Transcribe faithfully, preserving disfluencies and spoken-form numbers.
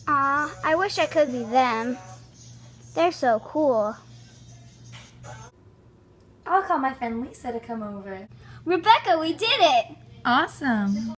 Aw, I wish I could be them. They're so cool. I'll call my friend Lisa to come over. Rebecca, we did it! Awesome.